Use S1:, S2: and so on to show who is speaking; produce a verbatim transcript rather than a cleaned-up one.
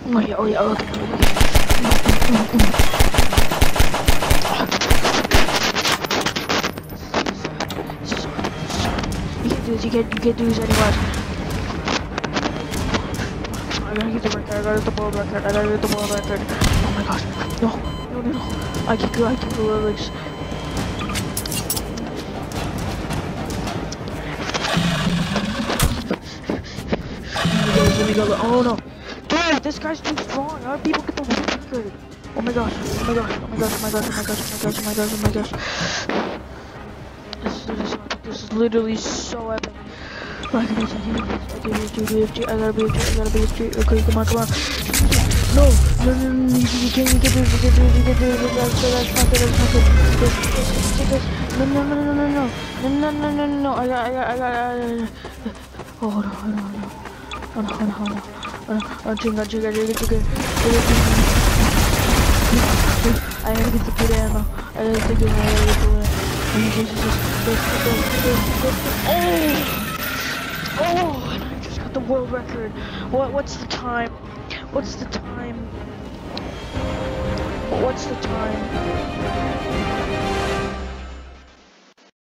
S1: Oh yeah, oh yeah, okay, okay. You can't do this, you can't, you can't do this anymore. I gotta get the record, I gotta get the world record, I gotta get the world record. Oh my gosh, no, no, no, no. I can go, I can go like this. Let me go, let me go, oh no. Dude, this guy's too strong, how do people get the world record? Oh my gosh, oh my gosh, oh my gosh, oh my gosh, oh my gosh, oh my gosh, oh my gosh, oh my gosh. This is, this is epic, this is literally so epic. I gotta be a G, I gotta be a G, I gotta be a G, okay, come on, come on. No, no, no, no, you can't, you can't do it, you can't do it, you can't do it, that's, that's not good, that's not good. This, this, this, this, no, no, no, no, no, no, no, no, no, no, no, I got, I got, I got, I got, oh, hold on, hold on, hold on, hold on, hold on, hold on, hold on, hold on, chinga, chinga, chinga, chinga, I gotta get the good ammo, I gotta get the good ammo, I gotta get the good ammo. Oh! Oh, and I just got the world record. What? What's the time? What's the time? What's the time?